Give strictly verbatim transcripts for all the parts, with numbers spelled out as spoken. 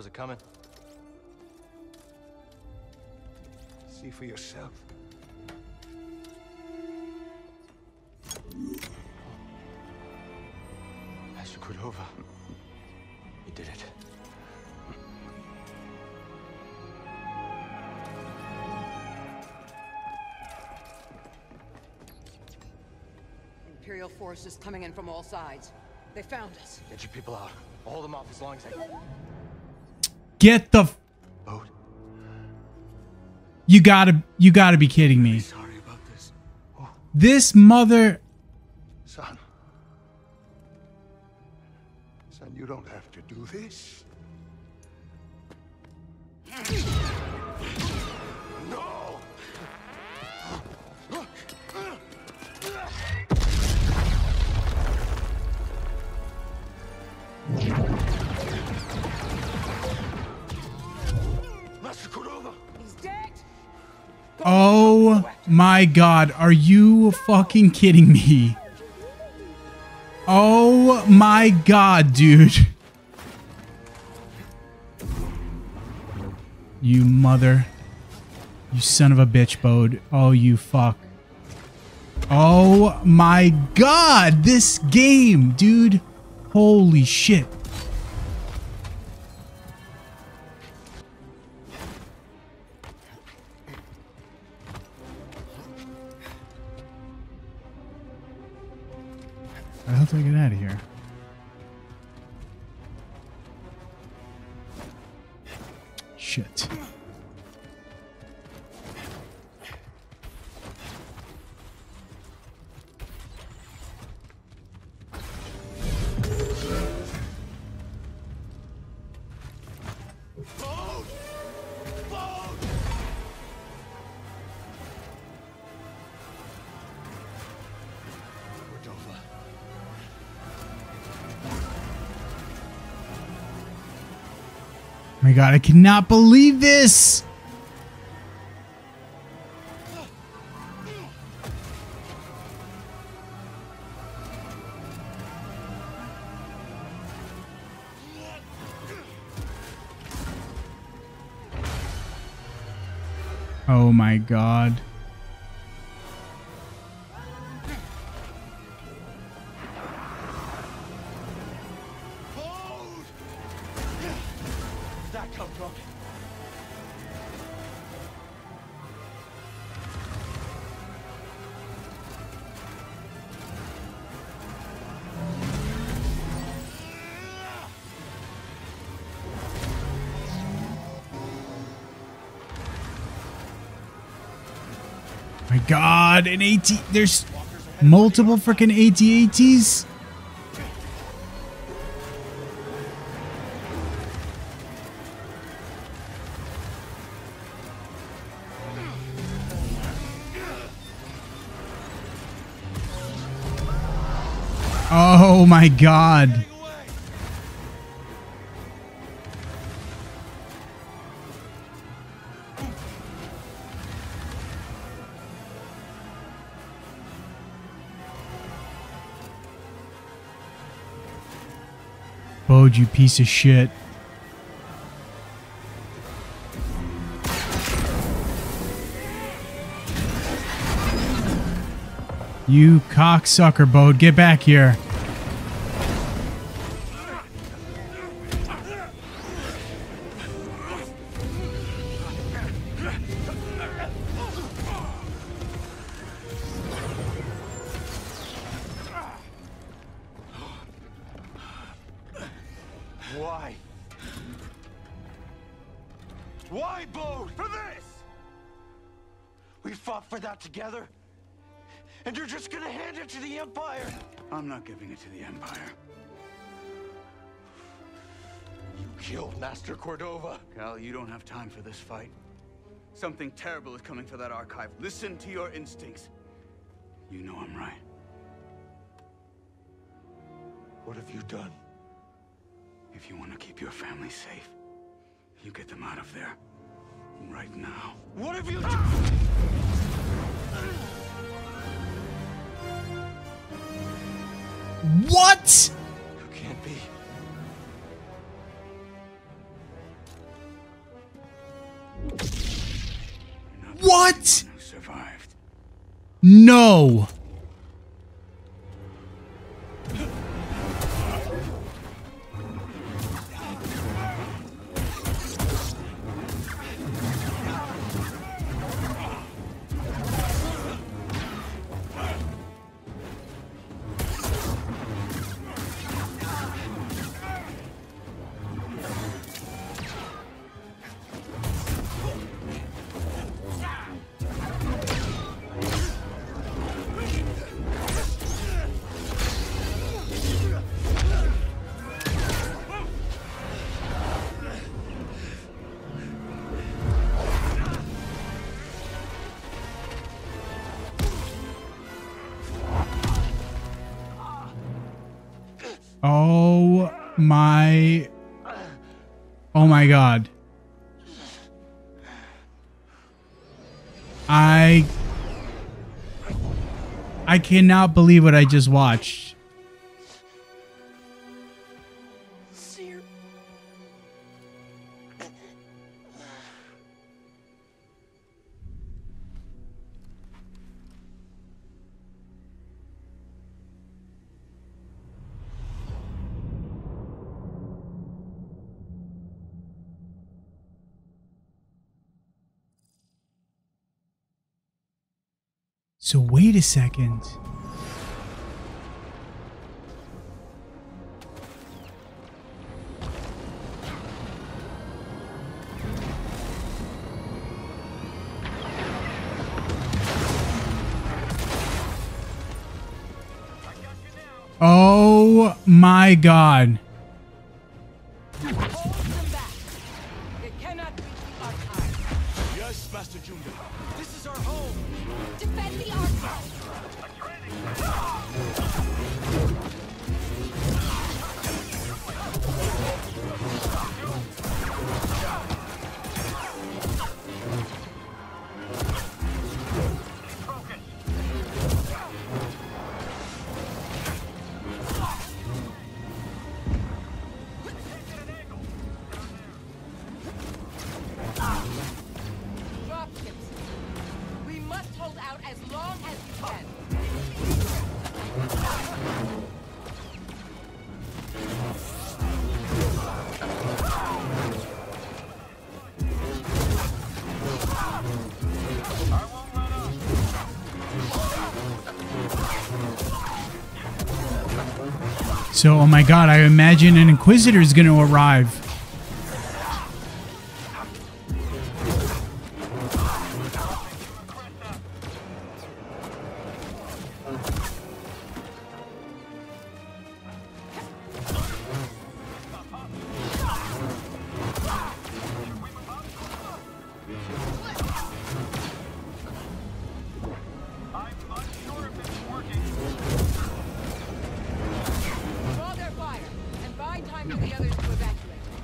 How's it coming? See for yourself. Master Cordova. You did it. Imperial forces coming in from all sides. They found us. Get your people out. I'll hold them off as long as I can. Get the f- Bode. You gotta you gotta be kidding me. Sorry about this. Oh, This mother son. Son, you don't have to do this. No! Master Cordova! He's dead. Oh my god, are you fucking kidding me? Oh my god, dude. You mother. You son of a bitch, Bode. Oh, you fuck. Oh my god, this game, dude. Holy shit. How the hell do I get out of here? Shit. Oh my god, I cannot believe this! Oh my god. That come from? My god, an AT. There's multiple freaking A T A Ts. Oh my god. Bode, you piece of shit. You cocksucker, Bode. Get back here. Why? Why, Bode? For this! We fought for that together, and you're just gonna hand it to the Empire! I'm not giving it to the Empire. You killed Master Cordova. Cal, you don't have time for this fight. Something terrible is coming for that archive. Listen to your instincts. You know I'm right. What have you done? If you want to keep your family safe, you get them out of there. Right now. What have you done? What? You can't be. What? Who survived? No. Oh my. Oh my god. I. I cannot believe what I just watched. Cere. So wait a second. Oh my god. Hold them back. They cannot reach the archive. Yes, Master Junda. This is our home. Defend the archive. We must hold out as long as we can. So, oh my god, I imagine an Inquisitor is going to arrive. Draw their fire and buy time for the others to evacuate.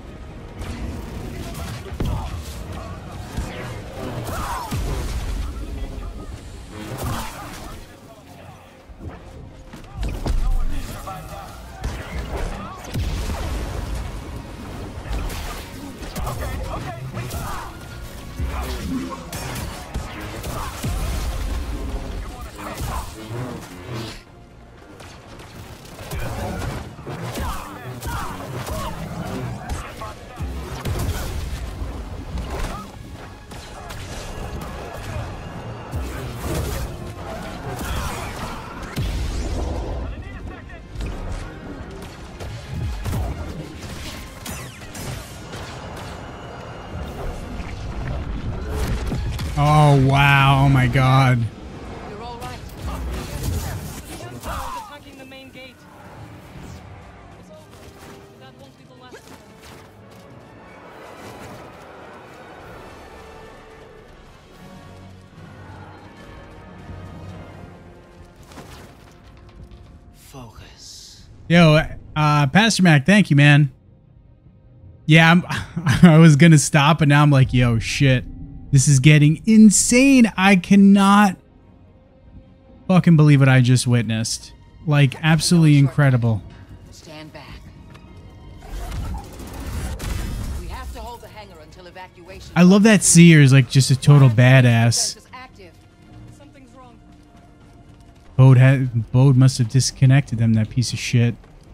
Oh wow, oh my god. You're all right. The Empire is attacking the main gate. It's over. That won't be the last time. Focus. Yo, uh, Pastor Mac, thank you, man. Yeah, I'm, I was gonna stop, but now I'm like, yo, shit. This is getting insane. I cannot fucking believe what I just witnessed. Like, absolutely incredible. Stand back. We have to hold the hangar until evacuation. I love that Cere is like just a total badass. Defenses Bode, had, Bode must have disconnected them, that piece of shit.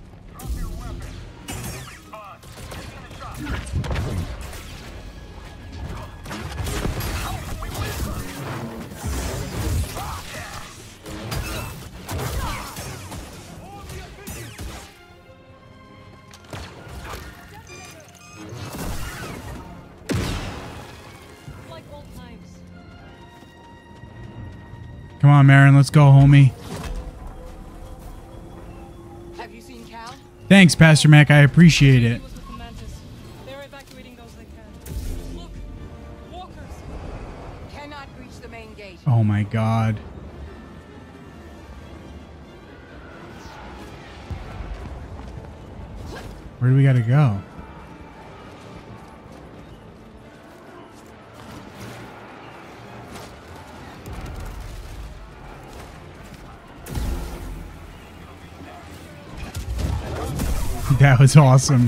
Come on, Marin, let's go, homie. Have you seen Cal? Thanks, Pastor Mac. I appreciate it. With the Mantis. They're evacuating those they can. Look, walkers. Cannot reach the main gate. Oh my god. Where do we gotta go? That was awesome.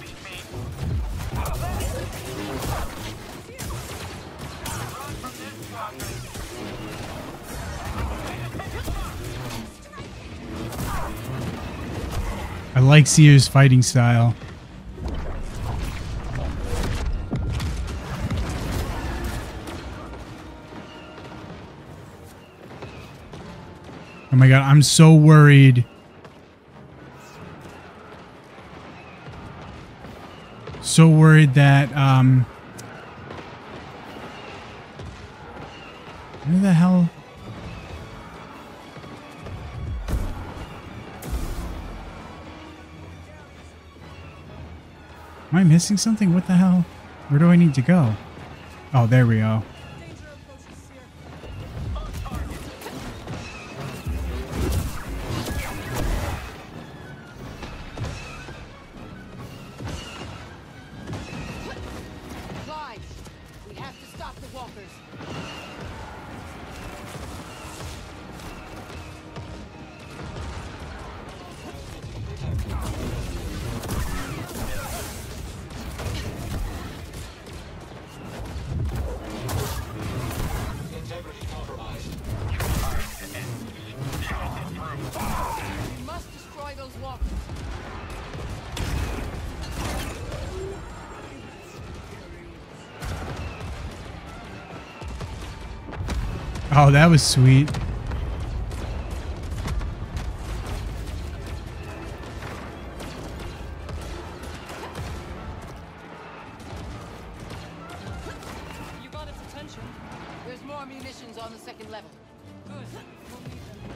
I like Cere's fighting style. Oh my god, I'm so worried. So worried that, um... where the hell? Am I missing something? What the hell? Where do I need to go? Oh, there we go. Oh, that was sweet. You got its attention. There's more munitions on the second level. Good. We'll need them.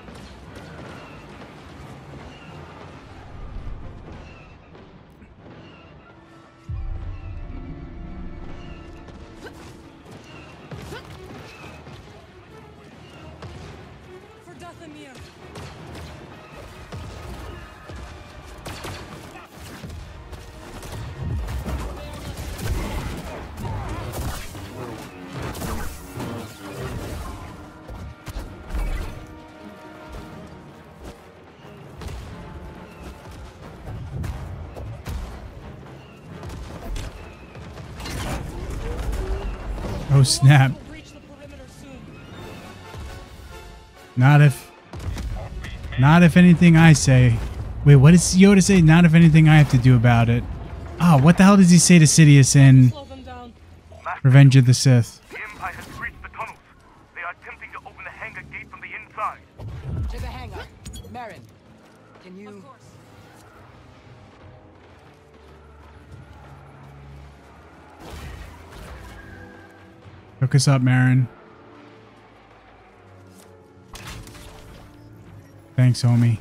Oh snap. Not if Not if anything I say. Wait, what does Yoda say? Not if anything I have to do about it. Ah, oh, what the hell does he say to Sidious in Revenge of the Sith? The Empire has reached the tunnels. They are attempting to open the hangar gate from the inside. To the hangar. Marin, can you... Of course. Hook us up, Marin. Thanks, homie.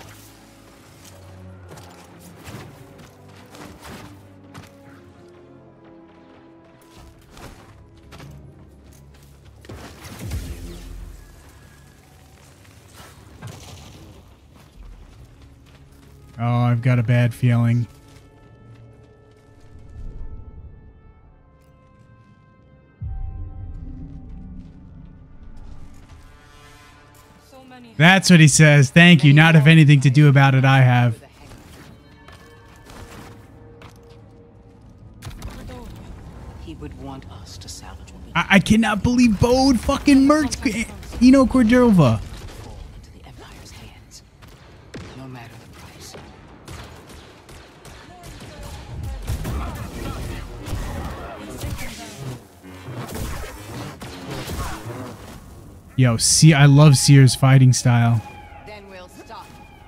Oh, I've got a bad feeling. That's what he says. Thank you. Not if anything to do about it I have. He would want us to salvage what we I, I cannot believe Bode fucking murked Eno Cordova. Yo, see, I love Cere's fighting style. Then we'll stop.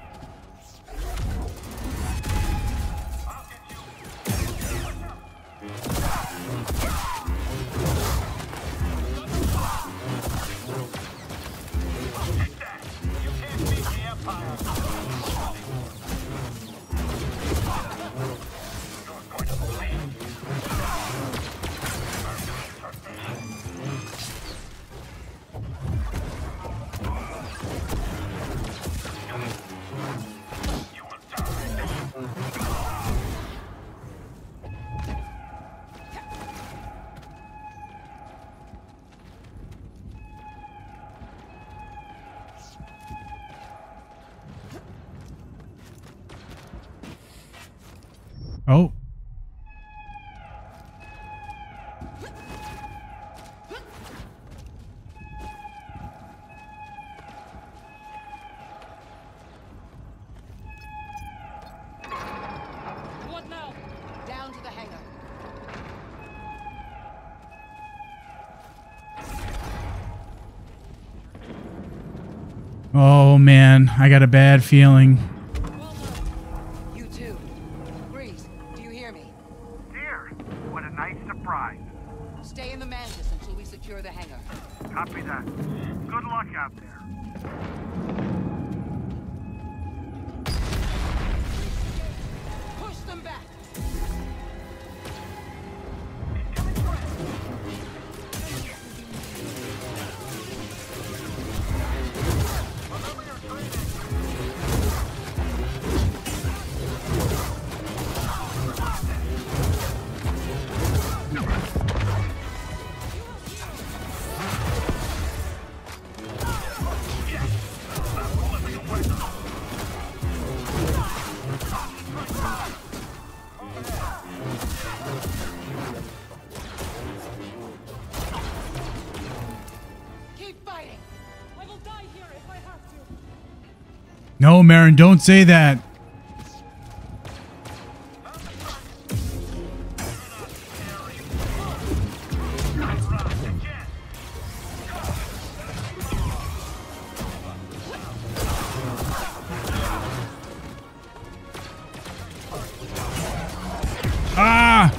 Oh. What now? Down to the hangar. Oh man, I got a bad feeling. Well done. You too. Greez, do you hear me? Dear, what a nice surprise. Stay in the Mantis until we secure the hangar. Copy that. Good luck out there. Push them back. Keep fighting. I will die here if I have to. No, Marin, don't say that. Ah!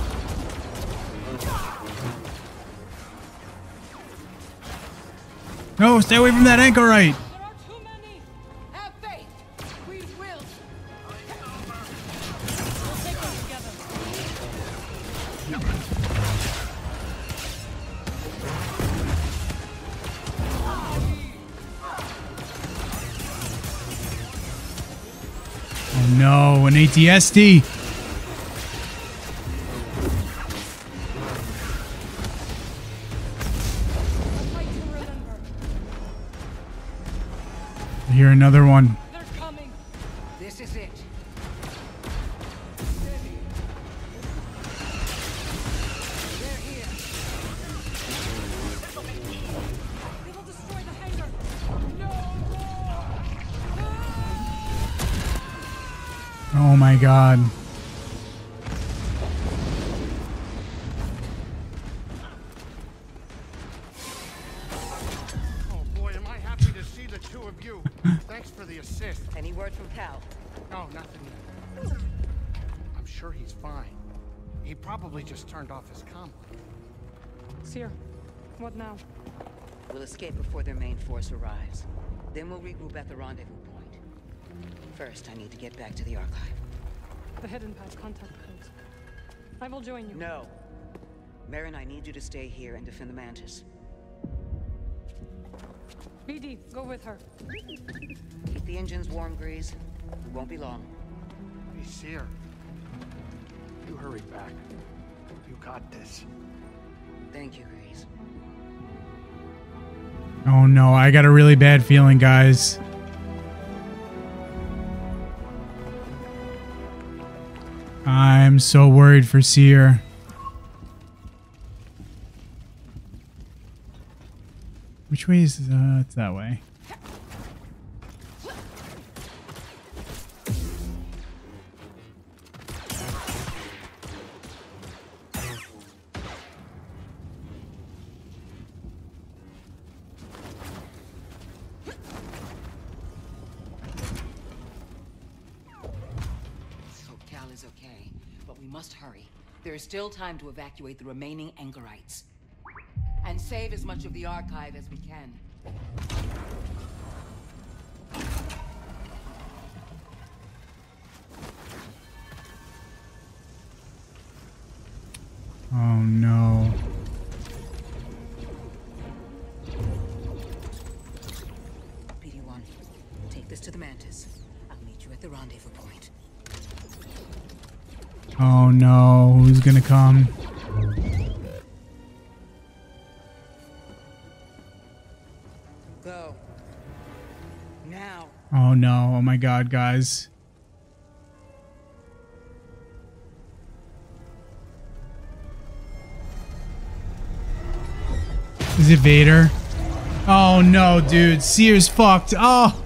No, stay away from that anchorite. There are too many. Have faith. We will. We'll take them together. Oh no, an A T S T. I hear another one. They're coming. This is it. They're here. They will destroy the hangar. Oh my god. Oh boy, am I happy to see the two of you. Thanks for the assist. Any word from Cal? No, nothing yet. I'm sure he's fine. He probably just turned off his comm. Cere, what now? We'll escape before their main force arrives. Then we'll regroup at the rendezvous point. First, I need to get back to the archive. The hidden path contact codes. I will join you. No. Marin, I need you to stay here and defend the Mantis. B D, go with her. Keep the engines warm, Greez. We won't be long. Hey, Cere. You hurry back. You got this. Thank you, Greez. Oh no, I got a really bad feeling, guys. I'm so worried for Cere. Which way is uh it's that way. is okay, but we must hurry. There is still time to evacuate the remaining anchorites. And save as much of the archive as we can. Oh no. P D one, take this to the Mantis. I'll meet you at the rendezvous point. Oh no, who's gonna come? Go. Now. Oh no, oh my god, guys. Is it Vader? Oh no, dude. Cere's fucked. Oh.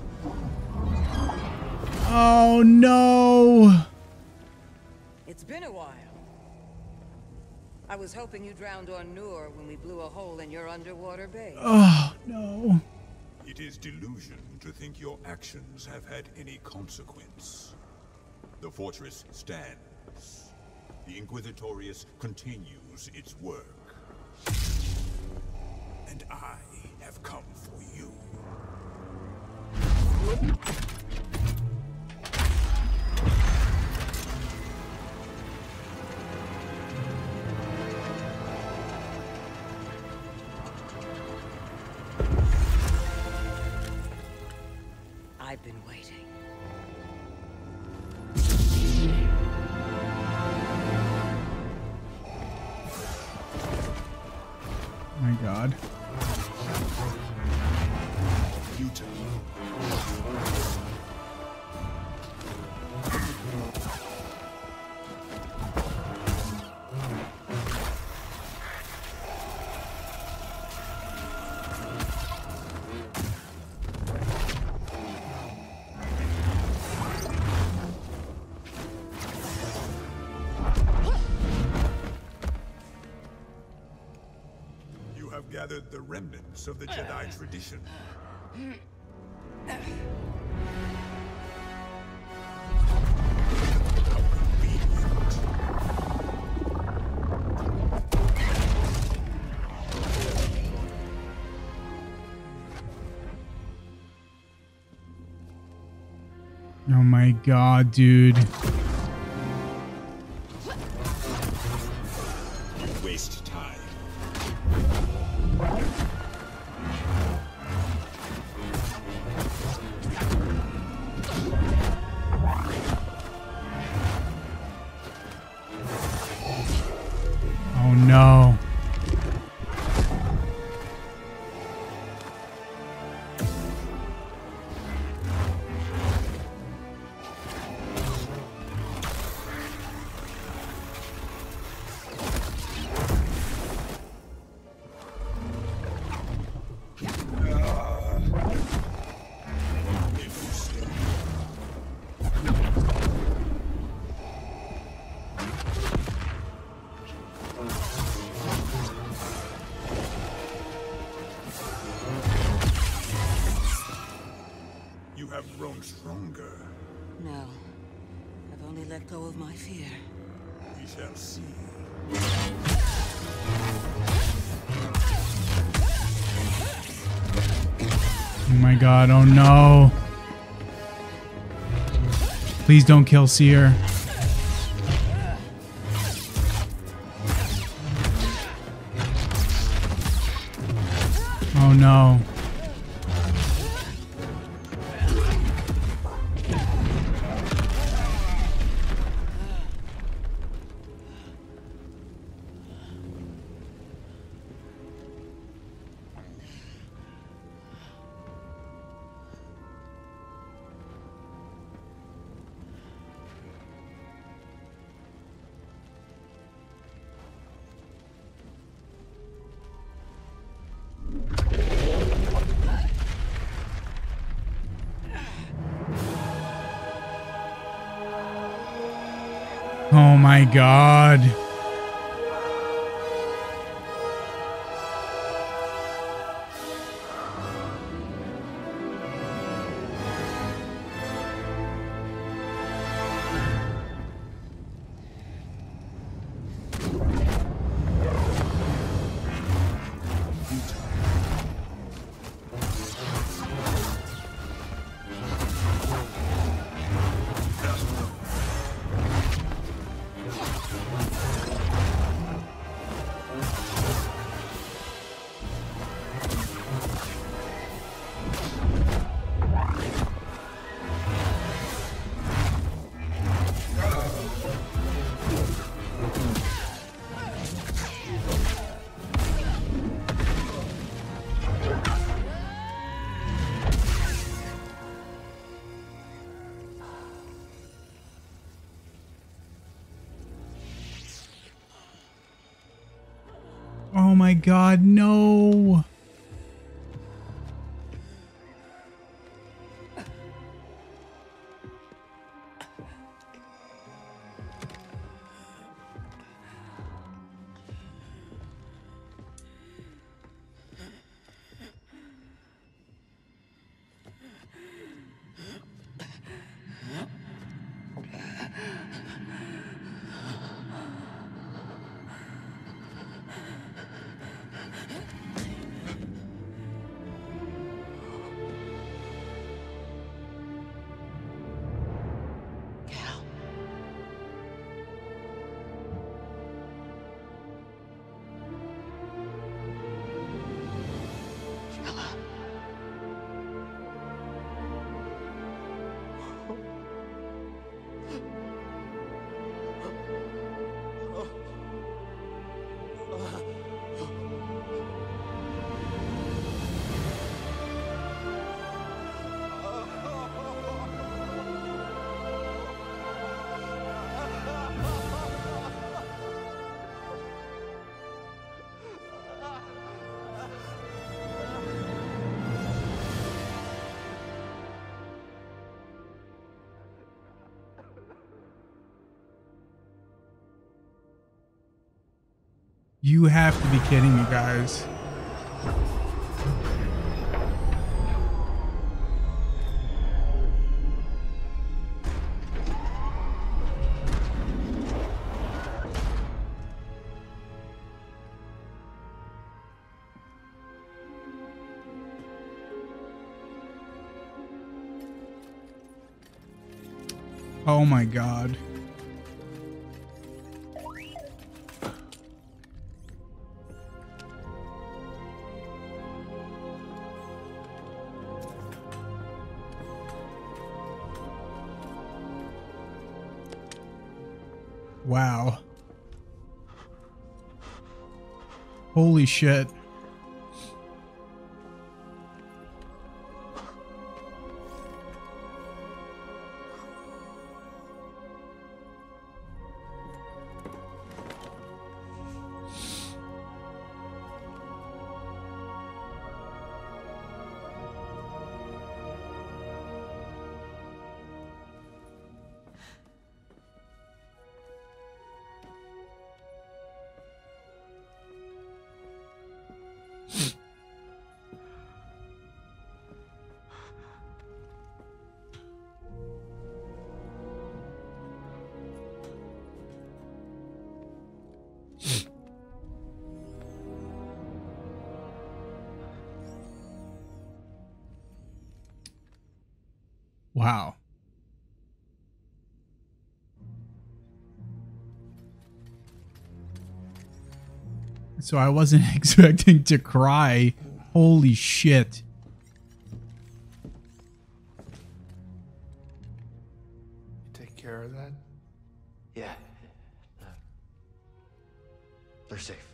Oh no. It's been a while. I was hoping you drowned on Nur when we blew a hole in your underwater base. Oh no. It is delusion to think your actions have had any consequence. The fortress stands. The Inquisitorius continues its work. And I have come for you. I've been waiting. Oh my god. Utah. You have gathered the remnants of the Jedi tradition. Oh my god, dude. Waste time. Oh no. You have grown stronger. No. I've only let go of my fear. We shall see. Oh my god, oh no. Please don't kill Cere. Oh no. Oh my god. Oh my god, no. You have to be kidding me, guys. Oh my god. Wow. Holy shit. Wow. So I wasn't expecting to cry. Holy shit. You take care of that? Yeah. Uh, they're safe.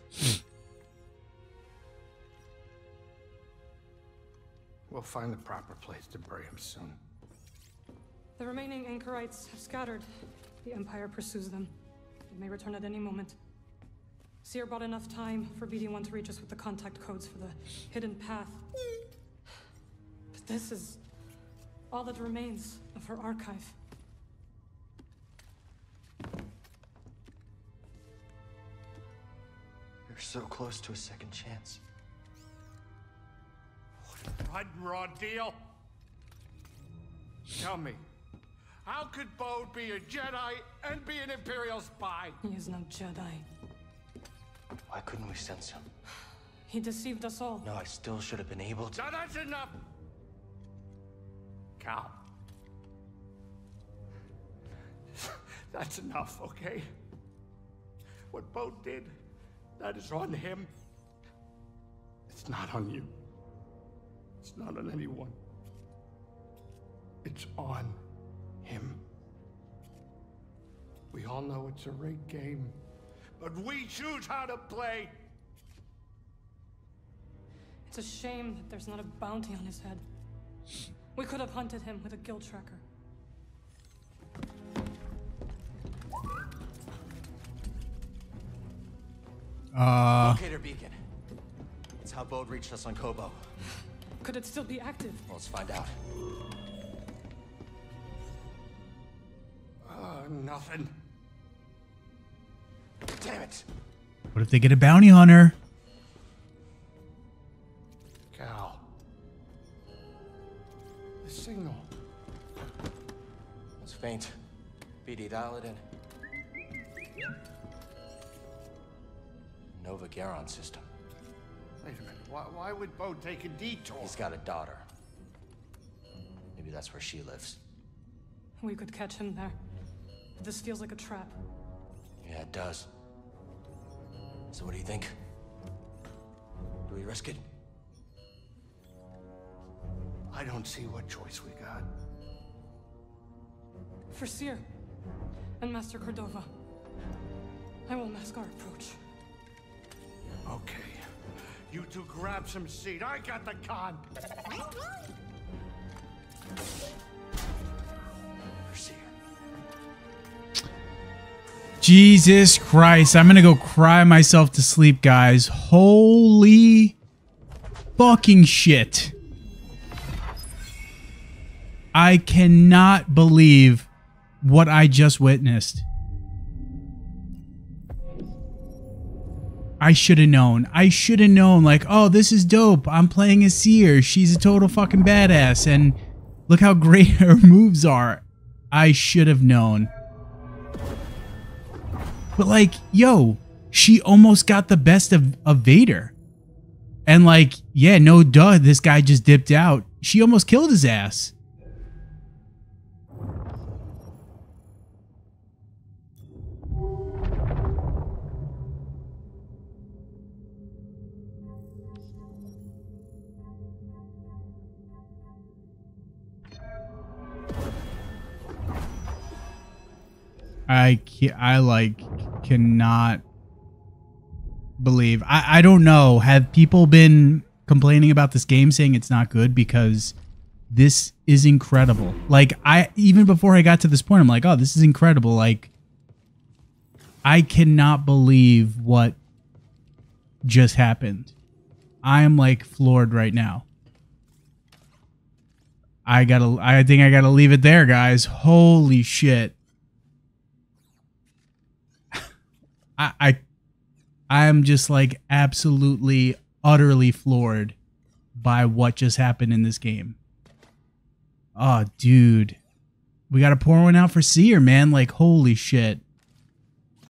We'll find the proper place to bury him soon. The remaining anchorites have scattered. The Empire pursues them. It may return at any moment. Cere bought enough time for B D one to reach us with the contact codes for the hidden path. But this is all that remains of her archive. You're so close to a second chance. What a blood raw deal. Tell me, how could Bode be a Jedi and be an Imperial spy? He is no Jedi. Why couldn't we sense him? He deceived us all. No, I still should have been able to. Now that's enough! Cal. That's enough, okay? What Bode did, that is on him. It's not on you. It's not on anyone. It's on him. We all know it's a rigged game, but we choose how to play. It's a shame that there's not a bounty on his head. We could have hunted him with a guild tracker. Uh. Locator beacon. That's how Bode reached us on Kobo. Could it still be active? Well, let's find out. Uh, nothing. Damn it! What if they get a bounty hunter? Cal. The signal. It's faint. B D, dial it in. Nova Garon system. Wait a minute. Why, why would Bode take a detour? He's got a daughter. Maybe that's where she lives. We could catch him there. But this feels like a trap. Yeah, it does. So what do you think? Do we risk it? I don't see what choice we got. For Cere and Master Cordova, I will mask our approach. Okay. You two grab some seed. I got the con. For Cere. Jesus Christ. I'm gonna go cry myself to sleep, guys. Holy fucking shit. I cannot believe what I just witnessed. I should have known. I should have known, like, oh, this is dope. I'm playing as Cere. She's a total fucking badass. And look how great her moves are. I should have known. But, like, yo, she almost got the best of, of Vader. And, like, yeah, no duh, this guy just dipped out. She almost killed his ass. I can't, I like cannot believe. I, I don't know. Have people been complaining about this game saying it's not good? Because this is incredible. Like, I, even before I got to this point, I'm like, oh, this is incredible. Like, I cannot believe what just happened. I am like floored right now. I gotta, I think I gotta leave it there, guys. Holy shit. I, I, I am just like absolutely, utterly floored by what just happened in this game. Oh, dude. We got to pour one out for Cere, man. Like, holy shit.